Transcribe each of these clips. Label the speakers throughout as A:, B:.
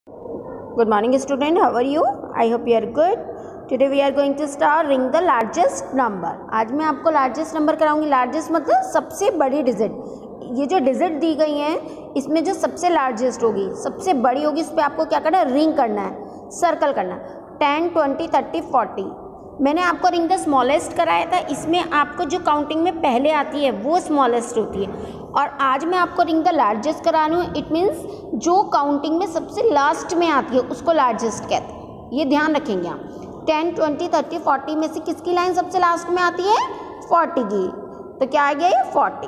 A: Good morning student, how are you? I hope you are good. Today we are going to start ring the largest number. आज मैं आपको largest number कराऊंगी. largest मतलब सबसे बड़ी digit. ये जो digit दी गई हैं इसमें जो सबसे लार्जेस्ट होगी, सबसे बड़ी होगी, इस पर आपको क्या करना है, रिंग करना है, सर्कल करना है. 10, 20, 30, 40. मैंने आपको रिंग द स्मॉलेस्ट कराया था. इसमें आपको जो काउंटिंग में पहले आती है वो स्मॉलेस्ट होती है. और आज मैं आपको रिंग द लार्जेस्ट करा रही हूँ. इट मीन्स जो काउंटिंग में सबसे लास्ट में आती है उसको लार्जेस्ट कहते हैं. ये ध्यान रखेंगे आप. 10, 20, 30, 40 में से किसकी लाइन सबसे लास्ट में आती है? 40 की. तो क्या आ गया ये? 40.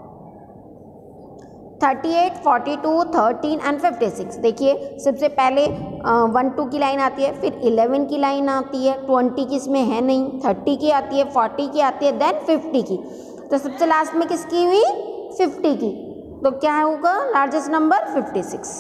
A: 38, 42, 13 एंड 56. देखिए सबसे पहले 1, 2 की लाइन आती है, फिर 11 की लाइन आती है, 20 की इसमें है नहीं, 30 की आती है, 40 की आती है, देन 50 की. तो सबसे लास्ट में किसकी हुई? 50 की. तो क्या होगा लार्जेस्ट नंबर? 56.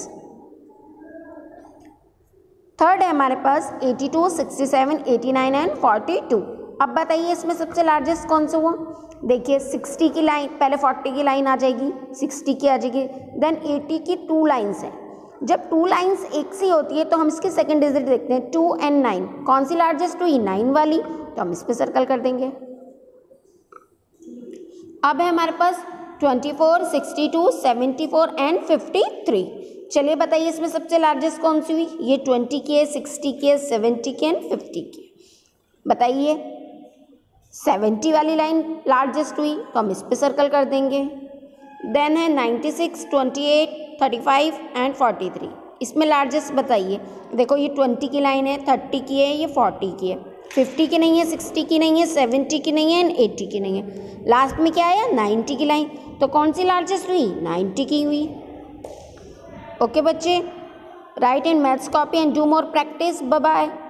A: थर्ड है हमारे पास 82, 67, 89 एंड 42. अब बताइए इसमें सबसे लार्जेस्ट कौन सा हुआ? देखिए 60 की लाइन, पहले 40 की लाइन आ जाएगी, 60 की आ जाएगी, देन 80 की 2 लाइन्स हैं. जब 2 लाइन्स एक सी होती है तो हम इसकी सेकंड डिजिट देखते हैं. 2 एंड 9 कौन सी लार्जेस्ट हुई? 9 वाली. तो हम इस पर सर्कल कर देंगे. अब है हमारे पास 24, 62, 74 एंड 53. चलिए बताइए इसमें सबसे लार्जेस्ट कौन सी हुई? ये 20 की है, 60 की है, 70 की एंड 50 की. बताइए 70 वाली लाइन लार्जेस्ट हुई तो हम इस पे सर्कल कर देंगे. देन है 96, 28, 35 एंड 43. इसमें लार्जेस्ट बताइए. देखो ये 20 की लाइन है, 30 की है, ये 40 की है, 50 की नहीं है, 60 की नहीं है, 70 की नहीं है एंड 80 की नहीं है. लास्ट में क्या आया? 90 की लाइन. तो कौन सी लार्जेस्ट हुई? 90 की हुई. ओके बच्चे, write in maths copy and do more practice. Bye bye.